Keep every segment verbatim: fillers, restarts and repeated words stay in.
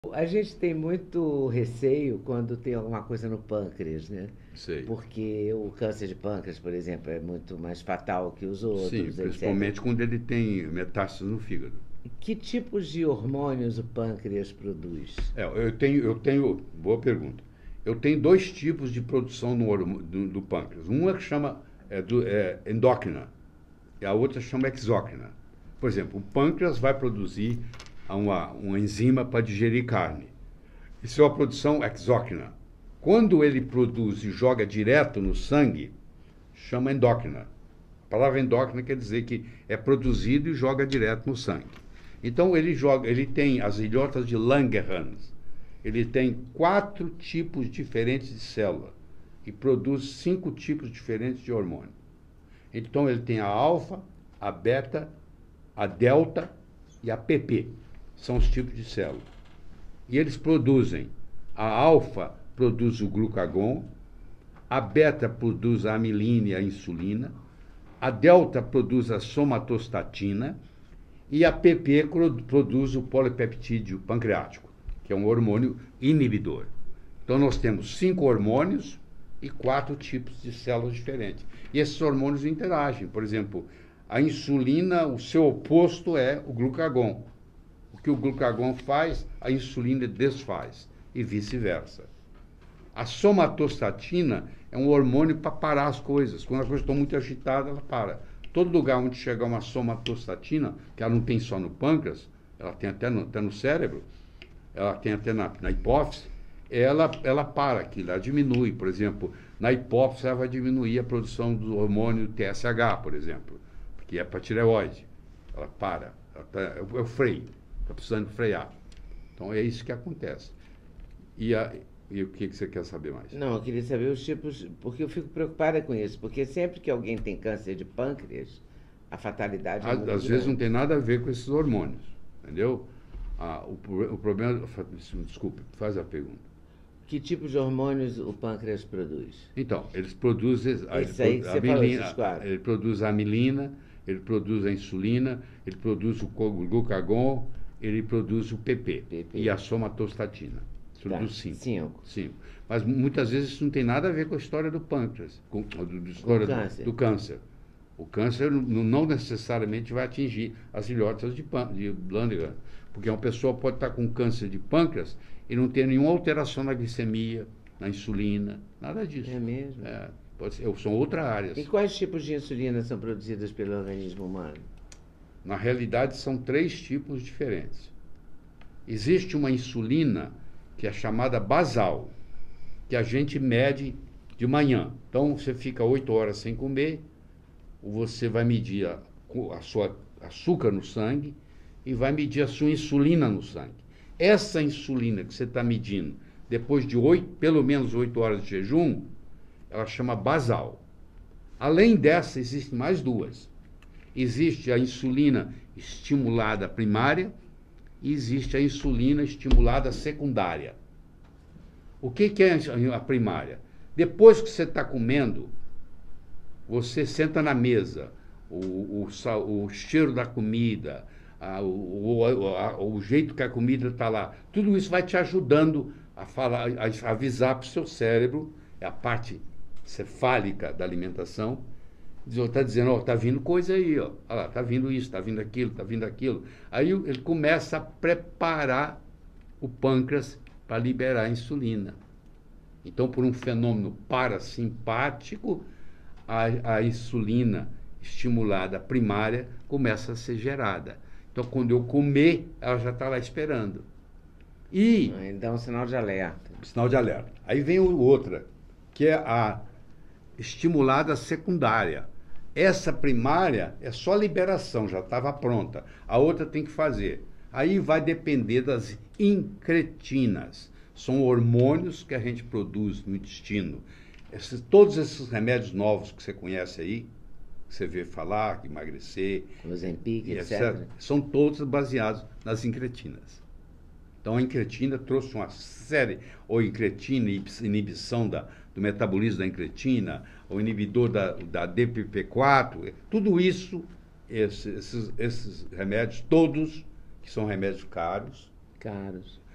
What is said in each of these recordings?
A gente tem muito receio quando tem alguma coisa no pâncreas, né? Sei. Porque o câncer de pâncreas, por exemplo, é muito mais fatal que os Sim, outros, etcétera. principalmente quando ele tem metástase no fígado. Que tipos de hormônios o pâncreas produz? É, eu tenho, eu tenho, boa pergunta. Eu tenho dois tipos de produção no, hormo- do, do pâncreas. Uma que chama é, do, é, endócrina e a outra chama exócrina. Por exemplo, o pâncreas vai produzir uma, uma enzima para digerir carne. Isso é uma produção exócrina. Quando ele produz e joga direto no sangue, chama endócrina. A palavra endócrina quer dizer que é produzido e joga direto no sangue. Então ele joga, ele tem as ilhotas de Langerhans. Ele tem quatro tipos diferentes de célula e produz cinco tipos diferentes de hormônio. Então ele tem a alfa, a beta, a delta e a P P. São os tipos de célula. E eles produzem, a alfa produz o glucagon, a beta produz a amilina e a insulina, a delta produz a somatostatina e a P P produz o polipeptídeo pancreático, que é um hormônio inibidor. Então nós temos cinco hormônios e quatro tipos de células diferentes. E esses hormônios interagem. Por exemplo, a insulina, o seu oposto é o glucagon. O que o glucagon faz, a insulina desfaz, e vice-versa. A somatostatina é um hormônio para parar as coisas. Quando as coisas estão muito agitadas, ela para. Todo lugar onde chegar uma somatostatina, que ela não tem só no pâncreas, ela tem até no, até no cérebro, ela tem até na, na hipófise, ela, ela para aquilo, ela diminui. Por exemplo, na hipófise ela vai diminuir a produção do hormônio T S H, por exemplo, que é para tireoide. Ela para, ela tá, é o freio, está precisando frear. Então é isso que acontece. E a, e o que, que você quer saber mais? Não, eu queria saber os tipos, porque eu fico preocupada com isso, porque sempre que alguém tem câncer de pâncreas, a fatalidade é Às, muito às vezes não grande. tem nada a ver com esses hormônios, entendeu? Ah, o, o problema. Desculpe, faz a pergunta. Que tipos de hormônios o pâncreas produz? Então, eles produzem. a- Ele, Esses aí pro- que a você falou, esses milina- quatro. ele produz a amilina, ele produz a insulina, ele produz o co- glucagon, ele produz o P P P P. e a somatostatina. Isso Tá, produz cinco. cinco. Cinco. Mas muitas vezes isso não tem nada a ver com a história do pâncreas, com, do, do- Com história do, câncer. do câncer. O câncer não, não necessariamente vai atingir as ilhotas de, pân- de Langerhans, porque uma pessoa pode estar com câncer de pâncreas e não ter nenhuma alteração na glicemia, na insulina, nada disso. É mesmo? É, pode ser, são outras áreas. E quais tipos de insulina são produzidas pelo organismo humano? Na realidade, são três tipos diferentes. Existe uma insulina que é chamada basal, que a gente mede de manhã. Então, você fica oito horas sem comer, você vai medir a, a sua açúcar no sangue e vai medir a sua insulina no sangue. Essa insulina que você está medindo, depois de oito, pelo menos oito horas de jejum, ela chama basal. Além dessa, existem mais duas. Existe a insulina estimulada primária e existe a insulina estimulada secundária. O que, que é a primária? Depois que você está comendo, você senta na mesa, o, o, o cheiro da comida, a, o, a, o jeito que a comida está lá, tudo isso vai te ajudando a, falar, a avisar para o seu cérebro, é a parte cefálica da alimentação, está dizendo, ó, está vindo coisa aí, ó, olha lá, está vindo isso, está vindo aquilo, está vindo aquilo. Aí ele começa a preparar o pâncreas para liberar a insulina. Então, por um fenômeno parasimpático, a, a insulina estimulada primária começa a ser gerada. Então, quando eu comer, ela já está lá esperando. E... Aí dá um sinal de alerta. Sinal de alerta. Aí vem outra, que é a estimulada secundária. Essa primária é só liberação, já estava pronta. A outra tem que fazer. Aí vai depender das incretinas. São hormônios que a gente produz no intestino. Esses, todos esses remédios novos que você conhece aí, que você vê falar, emagrecer, Ozempic, e etcétera, são todos baseados nas incretinas. Então a incretina trouxe uma série, ou incretina, inibição da, do metabolismo da incretina, o inibidor da, da D P P quatro, tudo isso, esses, esses, esses remédios, todos, que são remédios caros, caros.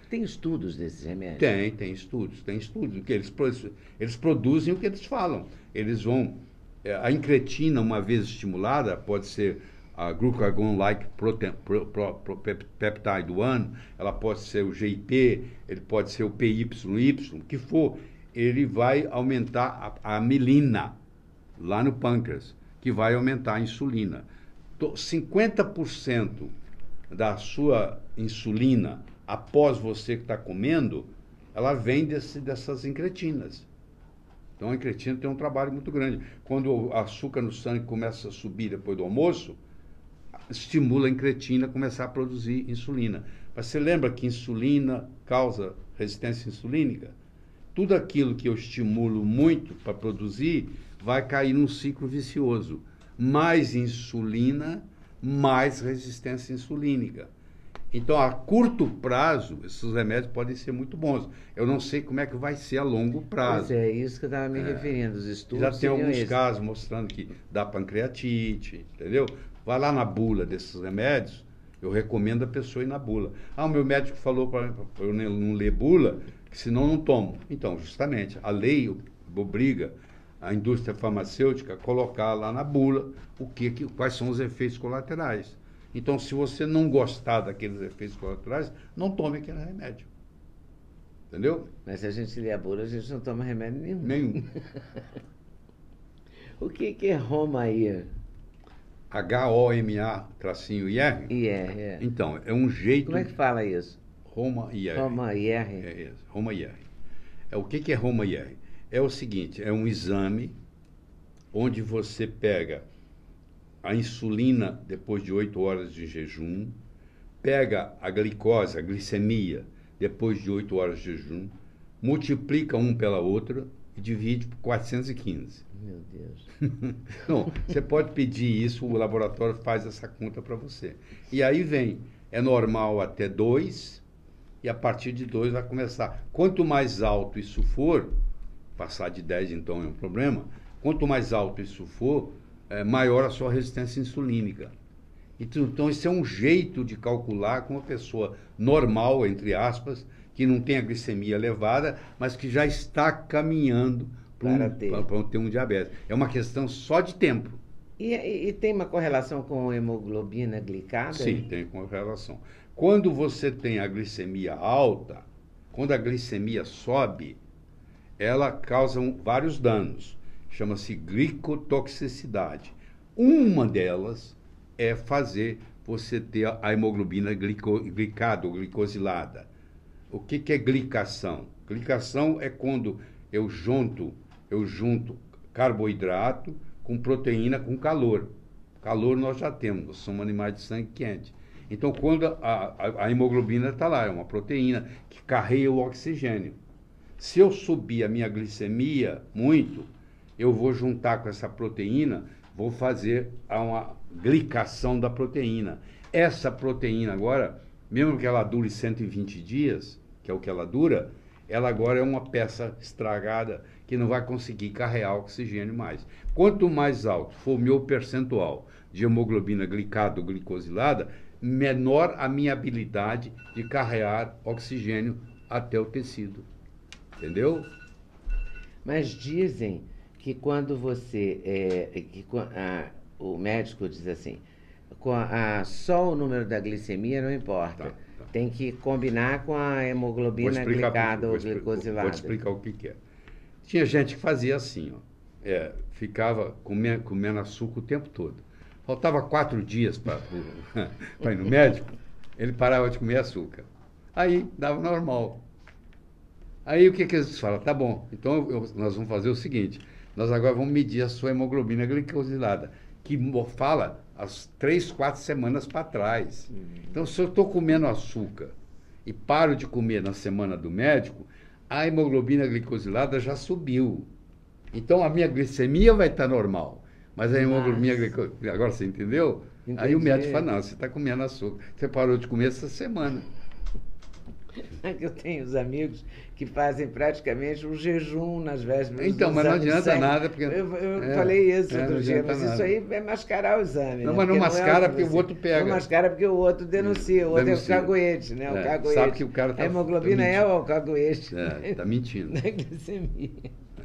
Tem estudos desses remédios? Tem, tem estudos, tem estudos. Que eles, eles produzem o que eles falam. Eles vão... A incretina, uma vez estimulada, pode ser a glucagon-like protein, pro, pro, pro, peptide um, ela pode ser o G I P, ele pode ser o P Y Y, o que for, ele vai aumentar a, a mielina lá no pâncreas, que vai aumentar a insulina. cinquenta por cento da sua insulina, após você que está comendo, ela vem desse, dessas incretinas. Então a incretina tem um trabalho muito grande. Quando o açúcar no sangue começa a subir depois do almoço, estimula a incretina a começar a produzir insulina. Mas você lembra que insulina causa resistência insulínica? Tudo aquilo que eu estimulo muito para produzir vai cair num ciclo vicioso. Mais insulina, mais resistência insulínica. Então, a curto prazo, esses remédios podem ser muito bons. Eu não sei como é que vai ser a longo prazo. Pois é, isso que eu estava me é, referindo. Os estudos já tem alguns esse. casos mostrando que dá pancreatite, entendeu? Vai lá na bula desses remédios, eu recomendo a pessoa ir na bula. Ah, o meu médico falou para eu não ler bula, que senão não tomo. Então, justamente, a lei obriga a indústria farmacêutica a colocar lá na bula o que, que, quais são os efeitos colaterais. Então, se você não gostar daqueles efeitos colaterais, não tome aquele remédio. Entendeu? Mas se a gente lê a bula, a gente não toma remédio nenhum. Nenhum. O que, que é Romair? H O M A tracinho I R? I R, é. Então, é um jeito... Como é que fala isso? Roma I R. Roma I R? É isso, Roma I R. É, o que, que é Roma I R? É o seguinte, é um exame onde você pega a insulina depois de oito horas de jejum, pega a glicose, a glicemia, depois de oito horas de jejum, multiplica um pela outra e divide por quatrocentos e quinze. Meu Deus. Não, você pode pedir isso, o laboratório faz essa conta para você. E aí vem, é normal até dois, e a partir de dois vai começar. Quanto mais alto isso for, passar de dez então é um problema, quanto mais alto isso for, é maior a sua resistência insulínica. Então, isso é um jeito de calcular com uma pessoa normal, entre aspas, que não tem a glicemia elevada, mas que já está caminhando para um, ter. ter um diabetes. É uma questão só de tempo. E, e, e tem uma correlação com a hemoglobina glicada? Sim, tem correlação. Quando você tem a glicemia alta, quando a glicemia sobe, ela causa um, vários danos. Chama-se glicotoxicidade. Uma delas é fazer você ter a hemoglobina glico, glicada ou glicosilada. O que, que é glicação? Glicação é quando eu junto, eu junto carboidrato com proteína com calor. Calor nós já temos, nós somos animais de sangue quente. Então, quando a, a, a hemoglobina está lá, é uma proteína que carrega o oxigênio. Se eu subir a minha glicemia muito, eu vou juntar com essa proteína, vou fazer uma glicação da proteína. Essa proteína agora, mesmo que ela dure cento e vinte dias, que é o que ela dura, ela agora é uma peça estragada que não vai conseguir carregar oxigênio mais. Quanto mais alto for o meu percentual de hemoglobina glicada ou glicosilada, menor a minha habilidade de carregar oxigênio até o tecido. Entendeu? Mas dizem que quando você... É, que, a, o médico diz assim, com a, a, só o número da glicemia não importa. Tá, tá. Tem que combinar com a hemoglobina glicada ou glicosilada. Vou te explicar o que, que é. Tinha gente que fazia assim, ó, é, ficava comendo, comendo açúcar o tempo todo. Faltava quatro dias para ir no médico, ele parava de comer açúcar. Aí dava normal. Aí o que, que eles falam? Tá bom, então eu, nós vamos fazer o seguinte, nós agora vamos medir a sua hemoglobina glicosilada, que fala as três, quatro semanas para trás. Uhum. Então, se eu estou comendo açúcar e paro de comer na semana do médico, a hemoglobina glicosilada já subiu. Então, a minha glicemia vai estar normal, mas a hemoglobina glicosilada... Agora você entendeu? Entendi. Aí o médico fala, não, você está comendo açúcar, você parou de comer essa semana. Eu tenho os amigos que fazem praticamente um jejum nas vésperas Então, do mas não exame de adianta sangue. nada, porque... Eu, eu é, falei isso é, outro não dia, adianta mas isso nada. aí é mascarar o exame. Não, né? mas não Porque mascara é porque o você- outro pega. Não mascara porque o outro denuncia, o outro é o Denuncia. caguete, né? O É, caguete. sabe que o cara tá- A hemoglobina tá é mentindo. o caguete. É, tá mentindo. Da glicemia.